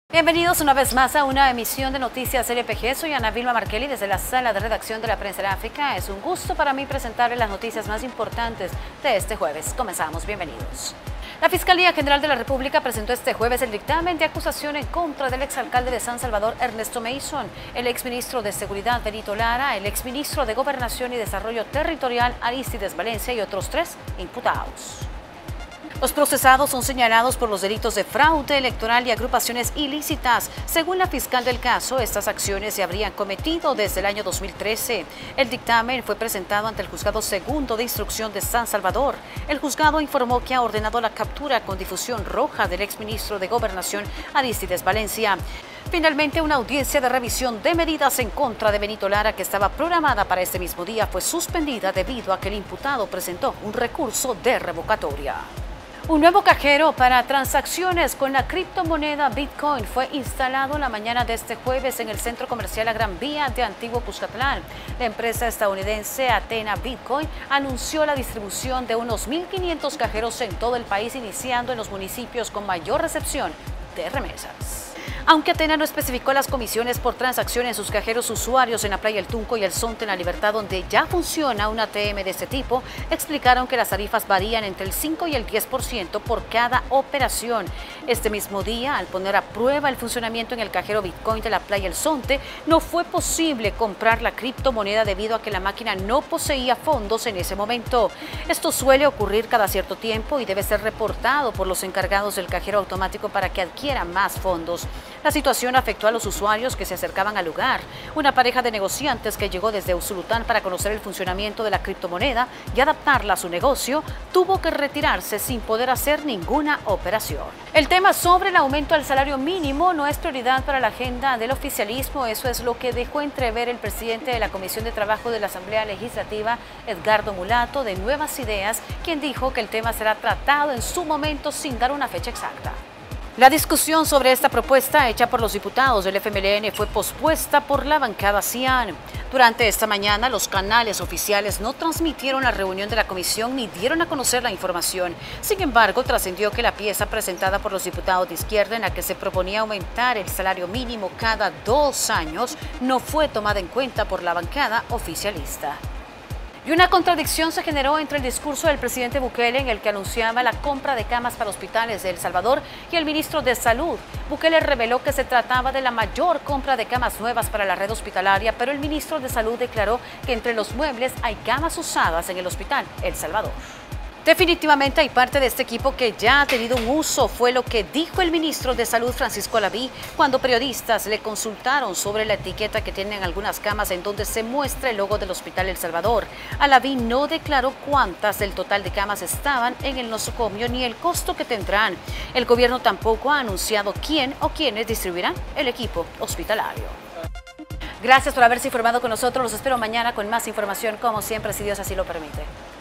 Bienvenidos una vez más a una emisión de Noticias LPG. Soy Ana Vilma Markelly desde la sala de redacción de la Prensa de África. Es un gusto para mí presentarles las noticias más importantes de este jueves. Comenzamos, bienvenidos. La Fiscalía General de la República presentó este jueves el dictamen de acusación en contra del exalcalde de San Salvador, Ernesto Mason, el exministro de Seguridad, Benito Lara, el exministro de Gobernación y Desarrollo Territorial, Arístides Valencia, y otros 3 imputados. Los procesados son señalados por los delitos de fraude electoral y agrupaciones ilícitas. Según la fiscal del caso, estas acciones se habrían cometido desde el año 2013. El dictamen fue presentado ante el Juzgado Segundo de Instrucción de San Salvador. El juzgado informó que ha ordenado la captura con difusión roja del exministro de Gobernación, Arístides Valencia. Finalmente, una audiencia de revisión de medidas en contra de Benito Lara, que estaba programada para este mismo día, fue suspendida debido a que el imputado presentó un recurso de revocatoria. Un nuevo cajero para transacciones con la criptomoneda Bitcoin fue instalado la mañana de este jueves en el centro comercial La Gran Vía de Antiguo Cuscatlán. La empresa estadounidense Athena Bitcoin anunció la distribución de unos 1.500 cajeros en todo el país, iniciando en los municipios con mayor recepción de remesas. Aunque Athena no especificó las comisiones por transacción en sus cajeros, usuarios en la playa El Tunco y El Zonte en la Libertad, donde ya funciona un ATM de este tipo, explicaron que las tarifas varían entre el 5 y el 10% por cada operación. Este mismo día, al poner a prueba el funcionamiento en el cajero Bitcoin de la playa El Zonte, no fue posible comprar la criptomoneda debido a que la máquina no poseía fondos en ese momento. Esto suele ocurrir cada cierto tiempo y debe ser reportado por los encargados del cajero automático para que adquieran más fondos. La situación afectó a los usuarios que se acercaban al lugar. Una pareja de negociantes que llegó desde Usulután para conocer el funcionamiento de la criptomoneda y adaptarla a su negocio, tuvo que retirarse sin poder hacer ninguna operación. El tema sobre el aumento al salario mínimo no es prioridad para la agenda del oficialismo. Eso es lo que dejó entrever el presidente de la Comisión de Trabajo de la Asamblea Legislativa, Edgardo Mulato, de Nuevas Ideas, quien dijo que el tema será tratado en su momento sin dar una fecha exacta. La discusión sobre esta propuesta hecha por los diputados del FMLN fue pospuesta por la bancada CIAN. Durante esta mañana, los canales oficiales no transmitieron la reunión de la comisión ni dieron a conocer la información. Sin embargo, trascendió que la pieza presentada por los diputados de izquierda, en la que se proponía aumentar el salario mínimo cada 2 años, no fue tomada en cuenta por la bancada oficialista. Y una contradicción se generó entre el discurso del presidente Bukele, en el que anunciaba la compra de camas para hospitales de El Salvador, y el ministro de Salud. Bukele reveló que se trataba de la mayor compra de camas nuevas para la red hospitalaria, pero el ministro de Salud declaró que entre los muebles hay camas usadas en el hospital El Salvador. Definitivamente hay parte de este equipo que ya ha tenido un uso, fue lo que dijo el ministro de Salud, Francisco Alaví, cuando periodistas le consultaron sobre la etiqueta que tienen algunas camas en donde se muestra el logo del Hospital El Salvador. Alaví no declaró cuántas del total de camas estaban en el nosocomio ni el costo que tendrán. El gobierno tampoco ha anunciado quién o quiénes distribuirán el equipo hospitalario. Gracias por haberse informado con nosotros. Los espero mañana con más información, como siempre, si Dios así lo permite.